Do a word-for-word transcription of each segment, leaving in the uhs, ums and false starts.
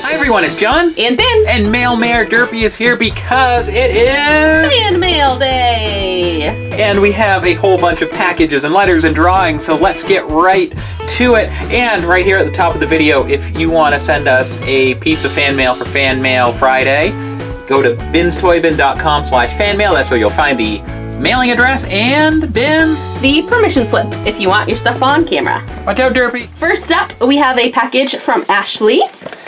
Hi everyone, it's John. And Ben. And Mail Mayor Derpy is here because it is... Fan Mail Day! And we have a whole bunch of packages and letters and drawings, so let's get right to it. And right here at the top of the video, if you want to send us a piece of fan mail for Fan Mail Friday, go to binstoybin.com slash fanmail. That's where you'll find the mailing address and, Ben, the permission slip if you want your stuff on camera. Watch out, Derpy. First up, we have a package from Ashley.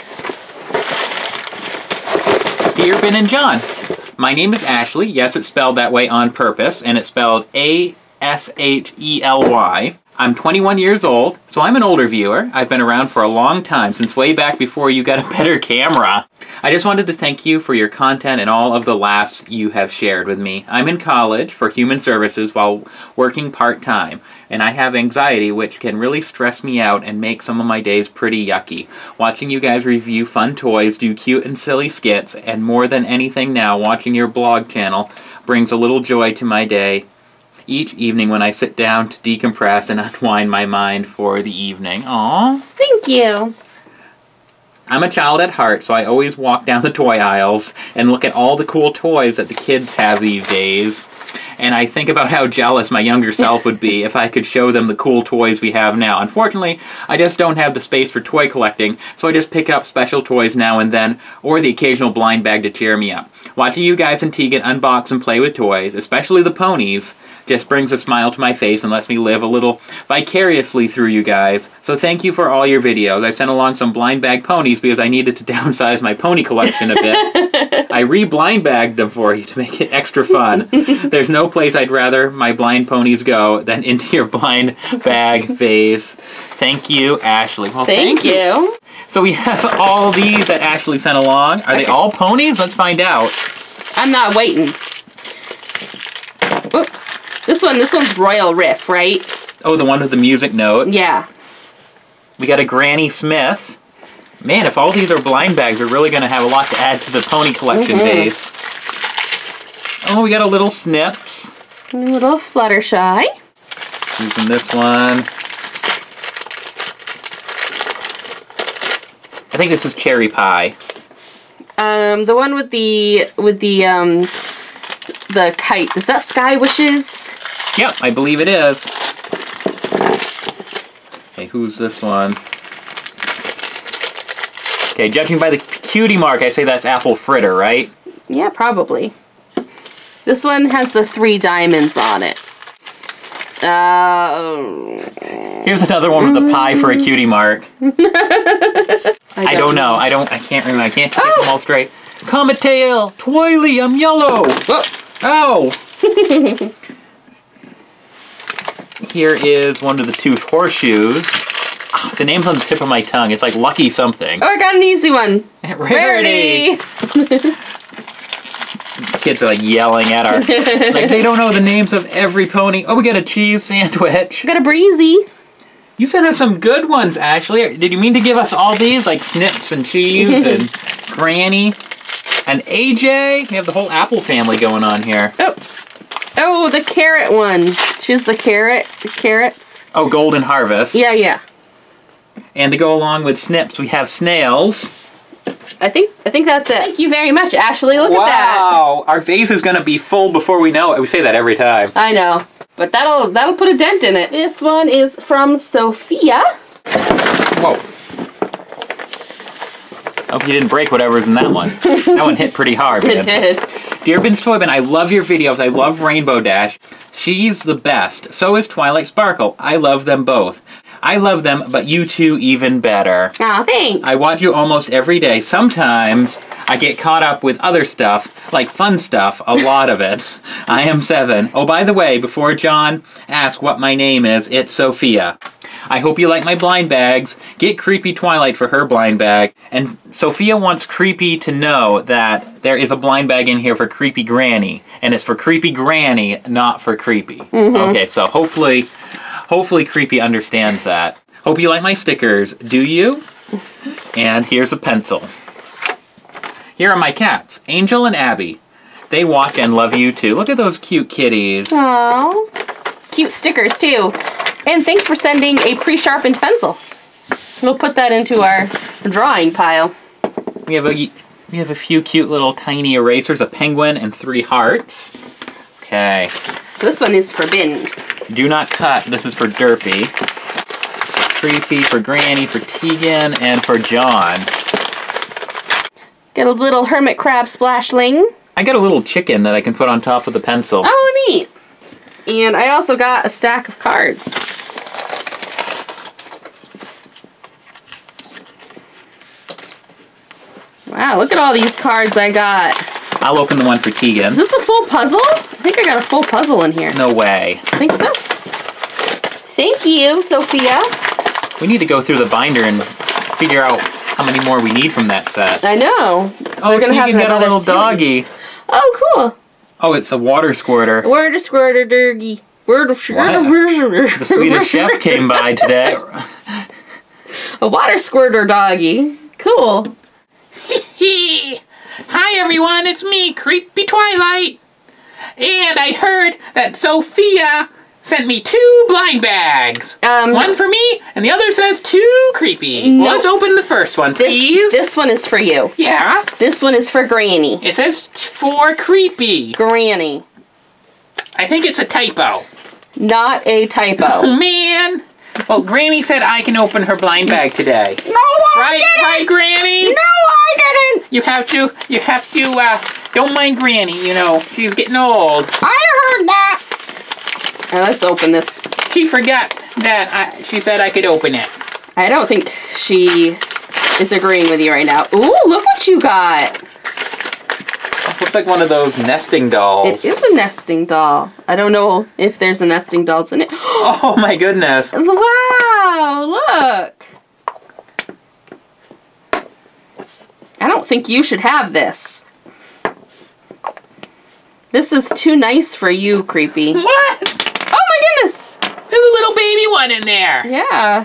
Dear Ben and John, my name is Ashley. Yes, it's spelled that way on purpose, and it's spelled A S H E L Y. I'm twenty-one years old, so I'm an older viewer. I've been around for a long time, since way back before you got a better camera. I just wanted to thank you for your content and all of the laughs you have shared with me. I'm in college for human services while working part-time, and I have anxiety which can really stress me out and make some of my days pretty yucky. Watching you guys review fun toys, do cute and silly skits, and more than anything now, watching your blog channel brings a little joy to my day each evening when I sit down to decompress and unwind my mind for the evening. Aww. Thank you. I'm a child at heart, so I always walk down the toy aisles and look at all the cool toys that the kids have these days. And I think about how jealous my younger self would be if I could show them the cool toys we have now. Unfortunately, I just don't have the space for toy collecting, so I just pick up special toys now and then, or the occasional blind bag to cheer me up. Watching you guys and Tegan unbox and play with toys, especially the ponies, just brings a smile to my face and lets me live a little vicariously through you guys. So thank you for all your videos. I sent along some blind bag ponies because I needed to downsize my pony collection a bit. I re-blind bagged them for you to make it extra fun. There's no place I'd rather my blind ponies go than into your blind bag vase. Thank you, Ashley. Well, thank, thank you. you. So we have all these that Ashley sent along. Are okay. They all ponies? Let's find out. I'm not waiting. Oop. This one, this one's Royal Riff, right? Oh, the one with the music notes? Yeah. We got a Granny Smith. Man, if all these are blind bags, we're really going to have a lot to add to the pony collection mm-hmm. base. Oh, we got a little Snips. A little Fluttershy. Using this one. I think this is Cherry Pie. Um, the one with the with the um the kite. Is that Sky Wishes? Yep, I believe it is. Okay, who's this one? Okay, judging by the cutie mark, I say that's Apple Fritter, right? Yeah, probably. This one has the three diamonds on it. Uh, Here's another one with a pie for a cutie mark. I, don't I don't know. know. I don't. I can't remember. I can't get oh. them all straight. Cometail, Twoily, I'm yellow. Whoa. Ow. Here is one of the two horseshoes. Oh, the name's on the tip of my tongue. It's like Lucky something. Oh, I got an easy one. Rarity. Kids are like yelling at our... like they don't know the names of every pony. Oh, we got a cheese sandwich. We got a Breezy. You sent us some good ones, Ashley. Did you mean to give us all these? Like Snips and Cheese and Granny and A J? We have the whole Apple family going on here. Oh. Oh, the carrot one. She's the carrot. The carrots. Oh, Golden Harvest. Yeah, yeah. And to go along with Snips, we have Snails. I think I think that's it. Thank you very much, Ashley. Look wow. at that. Wow, our vase is gonna be full before we know it. We say that every time. I know, but that'll that'll put a dent in it. This one is from Sophia. Whoa. Hope you didn't break whatever's in that one. That one hit pretty hard. It did. Dear Bin's Toy Bin, I love your videos. I love Rainbow Dash. She's the best. So is Twilight Sparkle. I love them both. I love them, but you two even better. Aw, thanks. I watch you almost every day. Sometimes I get caught up with other stuff, like fun stuff, a lot of it. I am seven. Oh, by the way, before John asks what my name is, it's Sophia. I hope you like my blind bags. Get Creepy Twilight for her blind bag. And Sophia wants Creepy to know that there is a blind bag in here for Creepy Granny. And it's for Creepy Granny, not for Creepy. Mm-hmm. Okay, so hopefully... Hopefully Creepy understands that. Hope you like my stickers. Do you? And here's a pencil. Here are my cats, Angel and Abby. They watch and love you too. Look at those cute kitties. Aww. Cute stickers too. And thanks for sending a pre-sharpened pencil. We'll put that into our drawing pile. We have a we have a few cute little tiny erasers, a penguin and three hearts. Okay. So this one is for Ben. Do not cut. This is for Derpy. Creepy for Granny, for Tegan, and for John. Get a little hermit crab splashling. I got a little chicken that I can put on top of the pencil. Oh, neat. And I also got a stack of cards. Wow, look at all these cards I got. I'll open the one for Tegan. Is this a full puzzle? I think I got a full puzzle in here. No way. I think so. Thank you, Sophia. We need to go through the binder and figure out how many more we need from that set. I know. So oh, we're gonna Tegan have got a little series. doggy. Oh, cool. Oh, it's a water squirter. Word of squirter dergy. Word of The Swedish chef came by today. A water squirter doggy. Cool. Hi everyone, it's me, Creepy Twilight. And I heard that Sophia sent me two blind bags. Um, one for me, and the other says too creepy. No. Well, let's open the first one, This, please. this one is for you. Yeah. This one is for Granny. It says for creepy. Granny. I think it's a typo. Not a typo. Oh man. Well, Granny said I can open her blind bag today. No, I Right, didn't. right, Granny? No, I didn't. You have to, you have to, uh, don't mind Granny, you know, she's getting old. I heard that. All right, let's open this. She forgot that I, she said I could open it. I don't think she is agreeing with you right now. Ooh, look what you got. Looks like one of those nesting dolls. It is a nesting doll. I don't know if there's a nesting dolls in it. Oh my goodness. Wow, look. I don't think you should have this. This is too nice for you, Creepy. What? Oh my goodness. There's a little baby one in there. Yeah.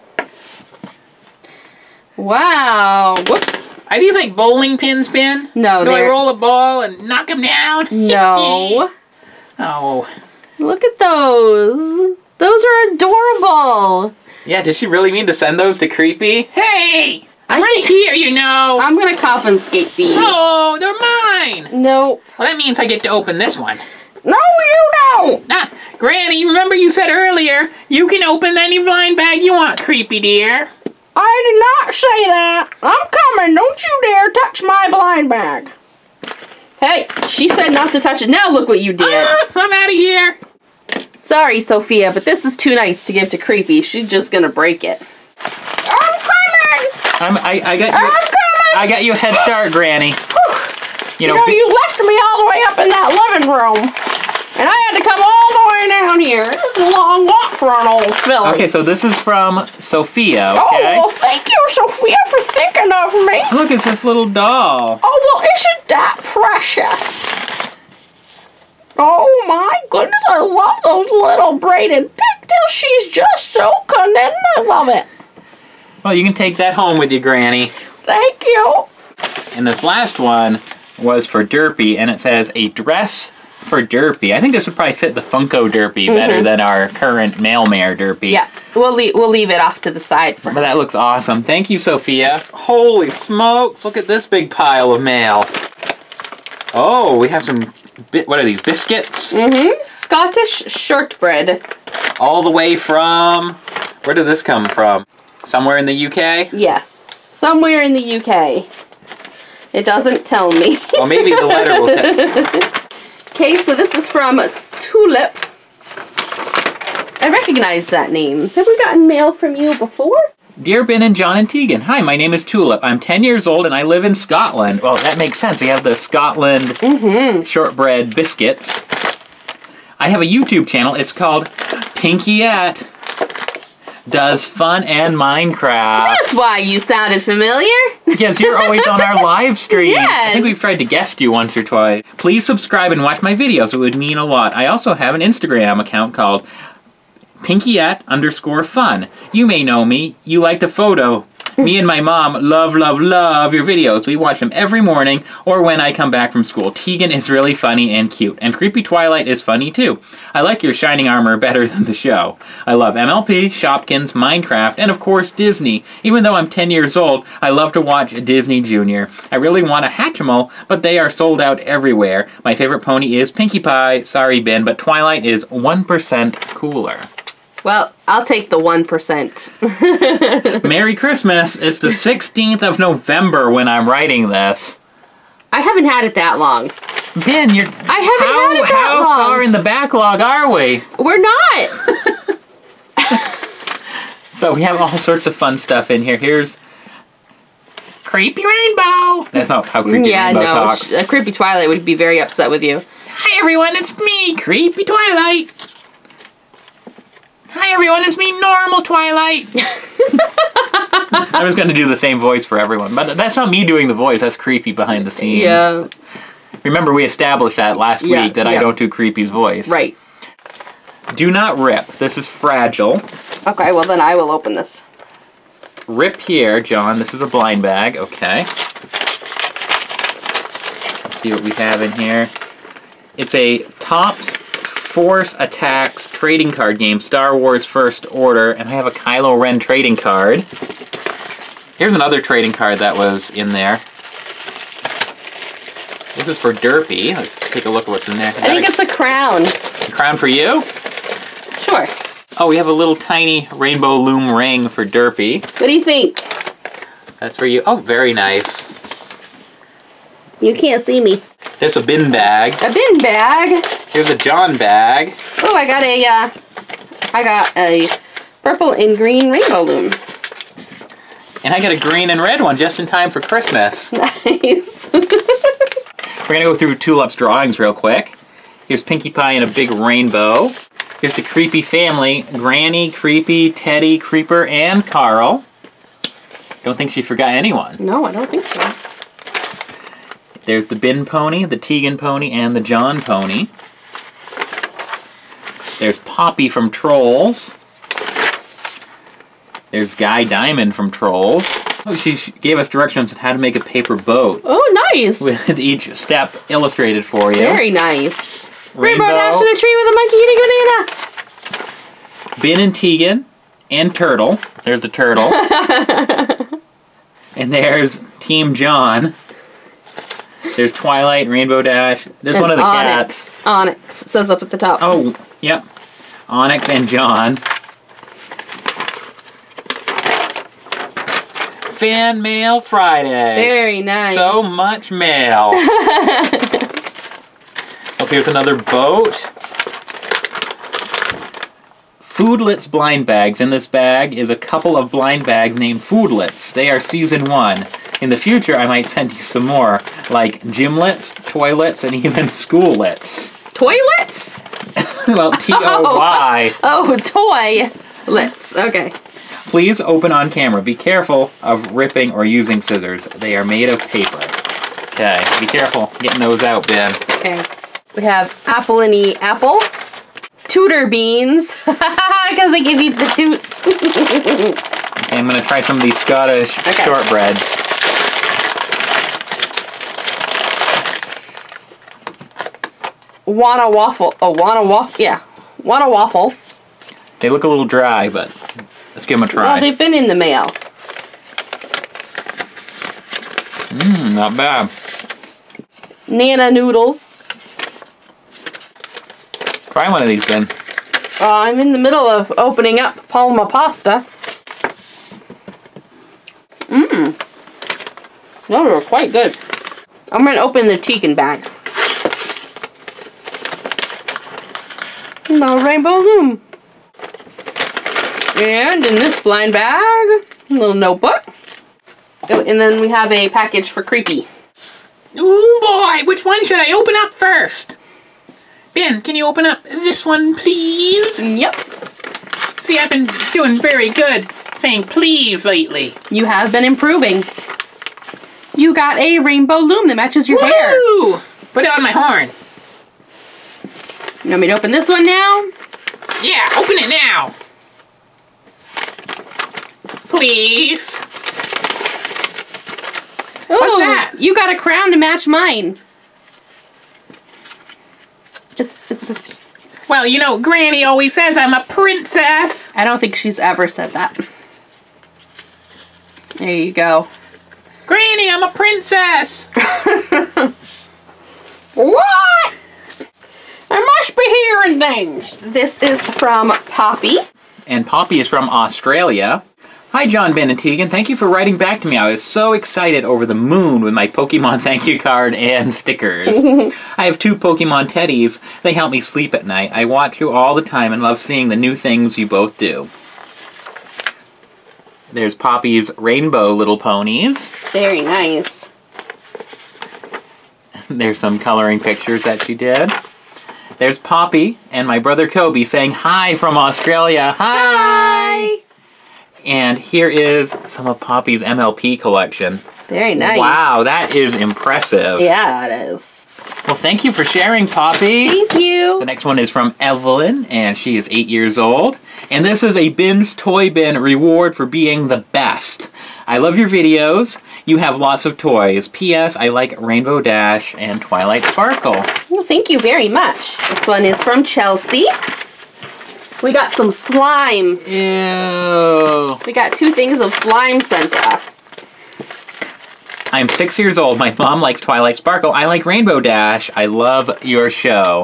Wow. Whoops. Are these like bowling pins, Ben? No, Do I they're... roll a ball and knock them down? No. Oh. Look at those. Those are adorable. Yeah, did she really mean to send those to Creepy? Hey! I'm I right think- here, you know. I'm gonna confiscate these. Oh, they're mine. No. Well, that means I get to open this one. No, you don't. Ah, Granny, remember you said earlier you can open any blind bag you want, Creepy dear. I did not say that. I'm coming. Don't you dare touch my blind bag. Hey, she said not to touch it. Now look what you did. Ah, I'm out of here. Sorry, Sophia, but this is too nice to give to Creepy. She's just gonna break it. I'm coming. I'm, I, I got you. I'm coming. I got you a head start, Granny. You You know, know, be- you left me all the way up in that living room. And I had to come all the way down here. It's a long walk for an old filly. Okay, so this is from Sophia, Oh, okay? well, thank you, Sophia, for thinking of me. Look, it's this little doll. Oh, well, isn't that precious? Oh, my goodness, I love those little braided pigtails. She's just so content. I love it. Well, you can take that home with you, Granny. Thank you. And this last one was for Derpy, and it says, a dress for Derpy. I think this would probably fit the Funko Derpy Mm-hmm. better than our current male mare Derpy. Yeah, we'll leave, we'll leave it off to the side for But that looks awesome. Thank you, Sophia. Holy smokes, look at this big pile of mail. Oh, we have some, bi- what are these, biscuits? Mm-hmm. Scottish shortbread. All the way from, where did this come from? Somewhere in the U K? Yes, somewhere in the U K. It doesn't tell me. Well, maybe the letter will tell. Okay, so this is from Tulip. I recognize that name. Have we gotten mail from you before? Dear Ben and John and Tegan, hi, my name is Tulip. I'm ten years old and I live in Scotland. Well, that makes sense. We have the Scotland Mm-hmm. shortbread biscuits. I have a YouTube channel. It's called Pinkyette Does Fun and Minecraft. That's why you sounded familiar. Yes, you're always on our live stream. I Yes. think we've tried to guest you once or twice. Please subscribe and watch my videos. It would mean a lot. I also have an Instagram account called Pinkyette underscore fun. You may know me. You liked a photo Me and my mom love, love, love your videos. We watch them every morning or when I come back from school. Tegan is really funny and cute. And Creepy Twilight is funny too. I like your Shining Armor better than the show. I love M L P, Shopkins, Minecraft, and of course Disney. Even though I'm ten years old, I love to watch Disney Junior. I really want a Hatchimal, but they are sold out everywhere. My favorite pony is Pinkie Pie. Sorry, Ben, but Twilight is one percent cooler. Well, I'll take the one percent. Merry Christmas. It's the sixteenth of November when I'm writing this. I haven't had it that long. Ben, you're... I haven't how, had it that how long. How far in the backlog are we? We're not. So we have all sorts of fun stuff in here. Here's Creepy Rainbow. That's not how Creepy yeah, Rainbow no. talks. A Creepy Twilight would be very upset with you. Hi everyone, it's me, Creepy Twilight. Hi everyone, it's me, Normal Twilight. I was going to do the same voice for everyone, but that's not me doing the voice. That's Creepy behind the scenes. Yeah. Remember, we established that last Yeah, week that yeah. I don't do Creepy's voice. Right. Do not rip. This is fragile. Okay, well then I will open this. Rip here, John. This is a blind bag. Okay. Let's see what we have in here. It's a Topps Force Attacks trading card game, Star Wars First Order, and I have a Kylo Ren trading card. Here's another trading card that was in there. This is for Derpy. Let's take a look at what's in there. I think it's a crown. a crown for you? Sure. Oh, we have a little tiny rainbow loom ring for Derpy. What do you think? That's for you. Oh, very nice. You can't see me. There's a bin bag. A bin bag. Here's a John bag. Oh, I got a, uh, I got a purple and green rainbow loom. And I got a green and red one just in time for Christmas. Nice. We're going to go through Tulip's drawings real quick. Here's Pinkie Pie in a big rainbow. Here's the Creepy family. Granny, Creepy, Teddy, Creeper, and Carl. Don't think she forgot anyone. No, I don't think so. There's the Bin Pony, the Tegan Pony, and the John Pony. There's Poppy from Trolls. There's Guy Diamond from Trolls. Oh, she gave us directions on how to make a paper boat. Oh, nice. With each step illustrated for you. Very nice. Rainbow. Rainbow Dash in a tree with a monkey eating banana. Bin and Tegan and Turtle. There's the turtle. And there's Team John. There's Twilight, Rainbow Dash. There's And one of the Onyx. cats. Onyx says up at the top. Oh, yep. Onyx and John. Fan Mail Friday. Very nice. So much mail. Oh, here's another boat. Foodlets blind bags. In this bag is a couple of blind bags named Foodlets. They are season one. In the future, I might send you some more, like gymlets, toilets, and even schoollets. Toilets? Well, T O Y. Oh, toy-lets. Okay. Please open on camera. Be careful of ripping or using scissors. They are made of paper. Okay, be careful getting those out, Ben. Okay. We have Apple and E apple. Tudor beans. Because they give you the toots. Okay, I'm going to try some of these Scottish Okay. shortbreads. Wanna waffle. Oh, wanna waffle. Yeah. Wanna waffle. They look a little dry, but let's give them a try. Well, they've been in the mail. Mmm, not bad. Nana noodles. Try one of these, Ben. Uh, I'm in the middle of opening up Palma pasta. Mmm. Those are quite good. I'm going to open the Tegan bag. No rainbow loom. And in this blind bag, a little notebook. Oh, and then we have a package for Creepy. Oh boy, which one should I open up first? Ben, can you open up this one, please? Yep. See, I've been doing very good saying please lately. You have been improving. You got a rainbow loom that matches your hair. Woo! Put it on my horn. You want me to open this one now? Yeah, open it now. Please. that? You got a crown to match mine. It's, it's, it's... Well, you know, Granny always says I'm a princess. I don't think she's ever said that. There you go. Granny, I'm a princess. What? I must be hearing things. This is from Poppy. And Poppy is from Australia. Hi, John, Ben, and Tegan. Thank you for writing back to me. I was so excited over the moon with my Pokemon thank you card and stickers. I have two Pokemon teddies. They help me sleep at night. I watch you all the time and love seeing the new things you both do. There's Poppy's rainbow little ponies. Very nice. There's some coloring pictures that she did. There's Poppy and my brother Kobe saying hi from Australia. Hi! Hi! And here is some of Poppy's M L P collection. Very nice. Wow, that is impressive. Yeah, it is. Well, thank you for sharing, Poppy. Thank you. The next one is from Evelyn, and she is eight years old. And this is a Bin's Toy Bin reward for being the best. I love your videos. You have lots of toys. P S. I like Rainbow Dash and Twilight Sparkle. Well, thank you very much. This one is from Chelsea. We got some slime. Ew. We got two things of slime sent to us. I'm six years old. My mom likes Twilight Sparkle. I like Rainbow Dash. I love your show.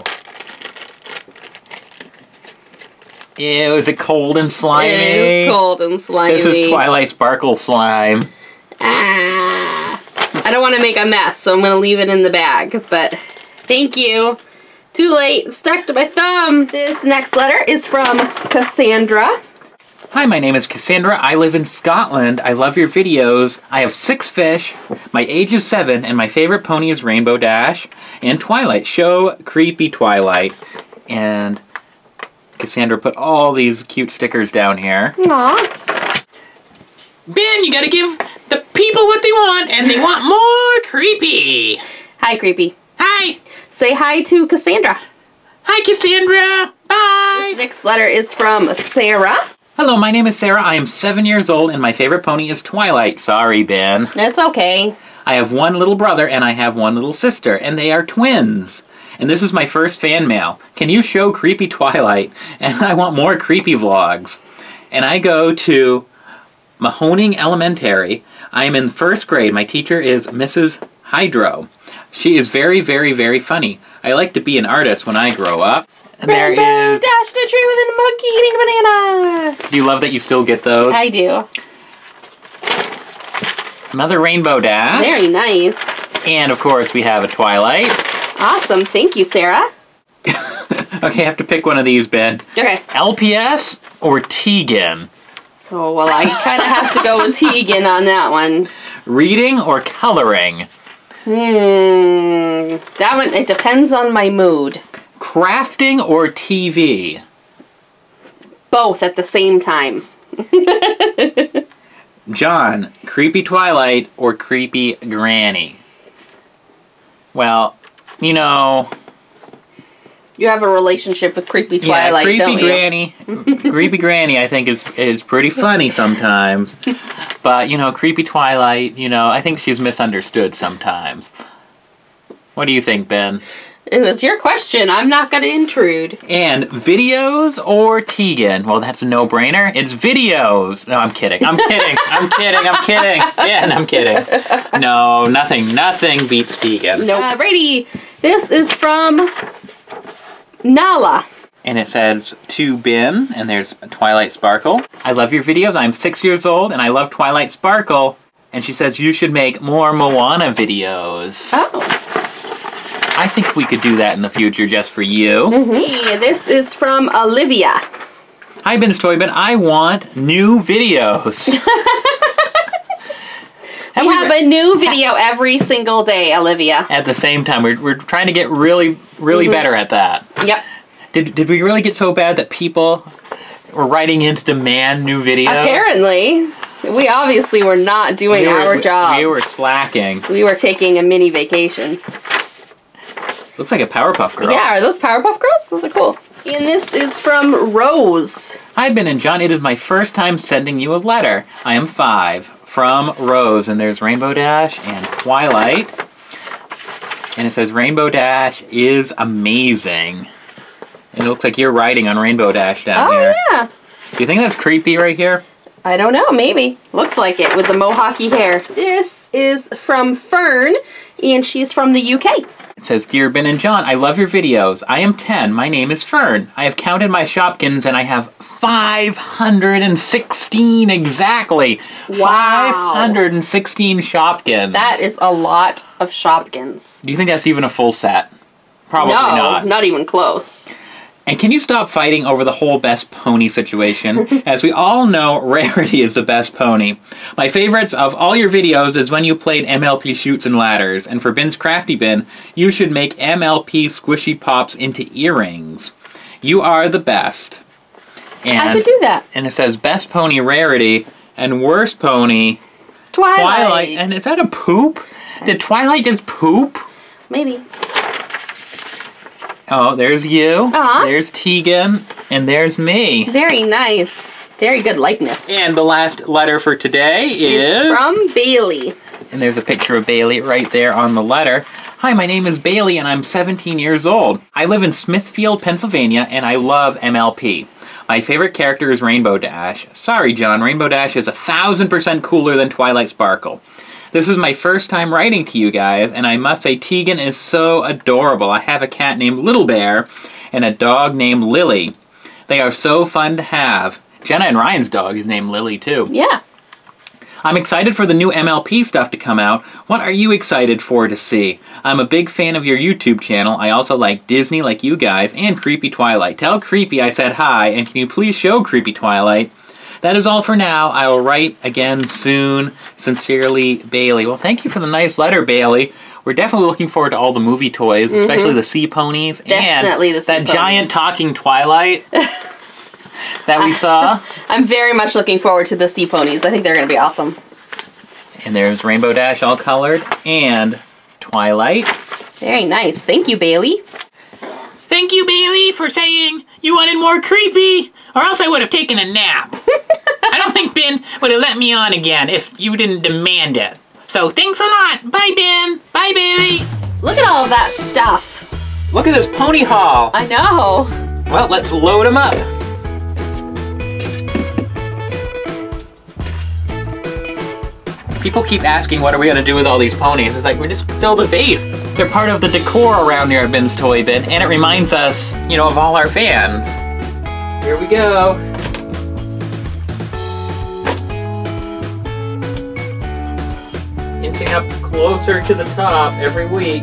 Ew, is it cold and slimy? It is cold and slimy. This is Twilight Sparkle slime. Ah. I don't want to make a mess, so I'm going to leave it in the bag. But thank you. Too late. Stuck to my thumb. This next letter is from Cassandra. Hi, my name is Cassandra. I live in Scotland. I love your videos. I have six fish. My age is seven, and my favorite pony is Rainbow Dash and Twilight. Show Creepy Twilight. And Cassandra put all these cute stickers down here. Aww. Ben, you gotta give the people what they want, and they want more Creepy. Hi, Creepy. Hi. Say hi to Cassandra. Hi, Cassandra. Bye. This next letter is from Sarah. Hello, my name is Sarah. I am seven years old, and my favorite pony is Twilight. Sorry, Ben. It's okay. I have one little brother, and I have one little sister, and they are twins. And this is my first fan mail. Can you show Creepy Twilight? And I want more creepy vlogs. And I go to Mahoning Elementary. I am in first grade. My teacher is Missus Hydro. She is very, very, very funny. I like to be an artist when I grow up. And there Rainbow is... Dash in a tree with a monkey eating a banana. Do you love that you still get those? I do. Another Rainbow Dash. Very nice. And, of course, we have a Twilight. Awesome. Thank you, Sarah. Okay, I have to pick one of these, Ben. Okay. L P S or Tegan? Oh, well, I kind of have to go with Tegan on that one. Reading or coloring? Hmm. That one, it depends on my mood. Crafting or T V? Both at the same time. John, Creepy Twilight or Creepy Granny? Well, you know... You have a relationship with Creepy Twilight, yeah, Creepy don't you? Granny. Creepy Granny, I think, is is pretty funny sometimes. But, you know, Creepy Twilight, you know, I think she's misunderstood sometimes. What do you think, Ben? It was your question. I'm not going to intrude. And videos or Tegan? Well, that's a no-brainer. It's videos. No, I'm kidding. I'm kidding. I'm kidding. I'm kidding. Ben, I'm kidding. No, nothing. Nothing beats Tegan. No. Nope. Alrighty. This is from Nala. And it says, to Ben, and there's Twilight Sparkle. I love your videos. I'm six years old, and I love Twilight Sparkle. And she says, you should make more Moana videos. Oh. I think we could do that in the future just for you. Mm-hmm. This is from Olivia. Hi, Ben's Toy Bin. I want new videos. We have a new video every single day, Olivia. At the same time, we're, we're trying to get really, really mm-hmm. better at that. Yep. Did, did we really get so bad that people were writing in to demand new videos? Apparently. We obviously were not doing we were, our job. We were slacking. We were taking a mini vacation. Looks like a Powerpuff Girl. Yeah, are those Powerpuff Girls? Those are cool. And this is from Rose. Hi, Ben and John. It is my first time sending you a letter. I am five. from Rose. And there's Rainbow Dash and Twilight. And it says Rainbow Dash is amazing. And it looks like you're riding on Rainbow Dash down oh, here. Oh, yeah. Do you think that's creepy right here? I don't know, maybe. Looks like it with the mohawky hair. This is from Fern, and she's from the U K. It says, Dear Ben and John, I love your videos. I am ten. My name is Fern. I have counted my Shopkins, and I have five hundred sixteen exactly. Wow. five hundred sixteen Shopkins. That is a lot of Shopkins. Do you think that's even a full set? Probably no, not. not even close. And can you stop fighting over the whole best pony situation? As we all know, Rarity is the best pony. My favorites of all your videos is when you played M L P Chutes and Ladders. And for Ben's Crafty Bin, you should make M L P Squishy Pops into earrings. You are the best. And, I could do that. And it says Best Pony Rarity and Worst Pony Twilight. Twilight. And is that a poop? Did Twilight just poop? Maybe. Oh, there's you. Uh-huh. There's Tegan. And there's me. Very nice. Very good likeness. And the last letter for today is... from Bailey. And there's a picture of Bailey right there on the letter. Hi, my name is Bailey and I'm seventeen years old. I live in Smithfield, Pennsylvania, and I love M L P. My favorite character is Rainbow Dash. Sorry, John, Rainbow Dash is a thousand percent cooler than Twilight Sparkle. This is my first time writing to you guys, and I must say Tegan is so adorable. I have a cat named Little Bear and a dog named Lily. They are so fun to have. Jenna and Ryan's dog is named Lily, too. Yeah. I'm excited for the new M L P stuff to come out. What are you excited for to see? I'm a big fan of your YouTube channel. I also like Disney like you guys and Creepy Twilight. Tell Creepy I said hi, and can you please show Creepy Twilight? That is all for now. I will write again soon. Sincerely, Bailey. Well, thank you for the nice letter, Bailey. We're definitely looking forward to all the movie toys, mm-hmm. especially the sea ponies. Definitely and the sea that ponies. giant talking Twilight that we saw. I'm very much looking forward to the sea ponies. I think they're going to be awesome. And there's Rainbow Dash all colored and Twilight. Very nice. Thank you, Bailey. Thank you, Bailey, for saying you wanted more Creepy, or else I would have taken a nap. I don't think Ben would have let me on again if you didn't demand it. So thanks a lot. Bye, Ben. Bye, Bailey. Look at all of that stuff. Look at this pony haul. I know. Well, let's load them up. People keep asking what are we going to do with all these ponies. It's like, we just fill the vase. They're part of the decor around here at Ben's Toy Bin, and it reminds us, you know, of all our fans. Here we go. Inching up closer to the top every week.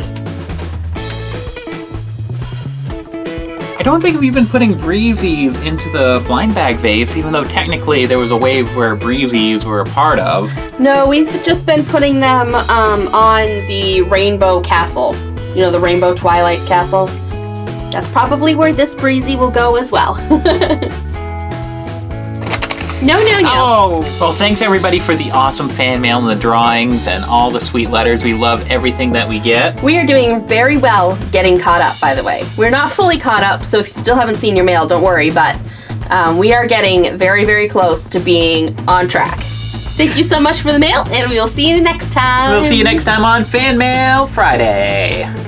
I don't think we've been putting Breezies into the blind bag vase, even though technically there was a wave where Breezies were a part of. No, we've just been putting them um, on the Rainbow Castle. You know, the Rainbow Twilight Castle. That's probably where this Breezy will go as well. No, no, no. Oh, well, thanks everybody for the awesome fan mail and the drawings and all the sweet letters. We love everything that we get. We are doing very well getting caught up, by the way. We're not fully caught up, so if you still haven't seen your mail, don't worry, but um, we are getting very, very close to being on track. Thank you so much for the mail, and we will see you next time. We'll see you next time on Fan Mail Friday.